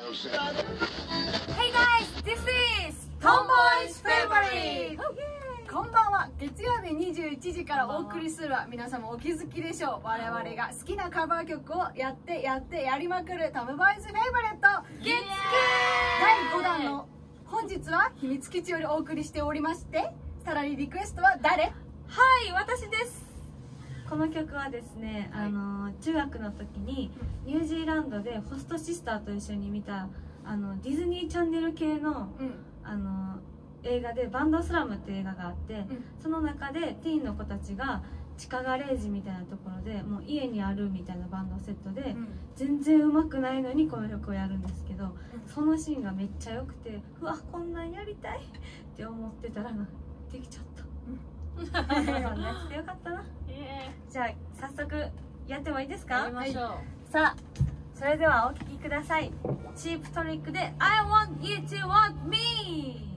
Hey guys, this is Tomboy's Favorite! こんばんは。月曜日21時からお送りするは皆様お気づきでしょう。我々が好きなカバー曲をやりまくるトムボーイズフェイバレット月9第5弾の本日は秘密基地よりお送りしておりまして、さらにリクエストは誰？ はい、私です。この曲はですね、中学の時にニュージーランドでホストシスターと一緒に見たディズニーチャンネル系の、映画で「バンドスラム」っていう映画があって、その中でティーンの子たちが地下ガレージみたいなところでもう家にあるみたいなバンドセットで、全然上手くないのにこの曲をやるんですけど、そのシーンがめっちゃ良くて、うわこんなんやりたいって思ってたらできちゃった。やってよかったな。じゃあ早速やってもいいですか？ やりましょう。 さあそれではお聴きください。チープトリックで I want you to want me。